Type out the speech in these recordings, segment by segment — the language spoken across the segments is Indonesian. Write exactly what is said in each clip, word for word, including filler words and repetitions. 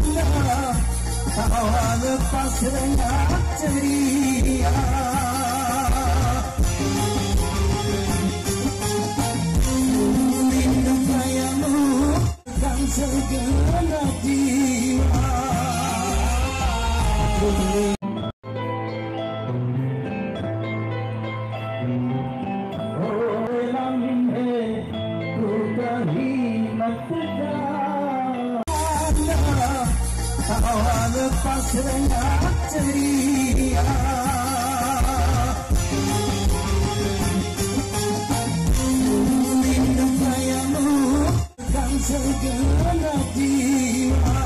tawa lepas rengat ceria. Lindung bayamu kan segenap jiwa. Tawa lepas rengat ceria. Lindung bayamu kan segenap jiwa.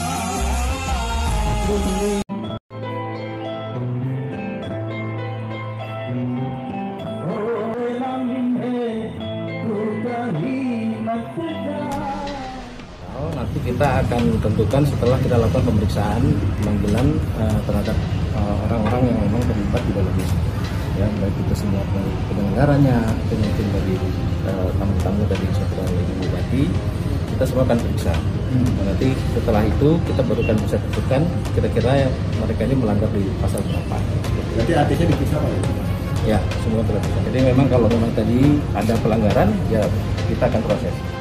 Nanti kita akan tentukan setelah kita lakukan pemeriksaan pemanggilan uh, terhadap orang-orang uh, yang memang terlibat di dalamnya, ya, baik itu semua dari penyelenggaranya, itu mungkin dari uh, tamu-tamu dari Satuan Ibu Bupati, kita semua akan periksa. Hmm. Nah, nanti setelah itu kita baru akan bisa tentukan kira-kira ya, mereka ini melanggar di pasal berapa. Berarti artinya diperiksa Pak? Ya, semua telah. Jadi memang kalau memang tadi ada pelanggaran, ya kita akan proses.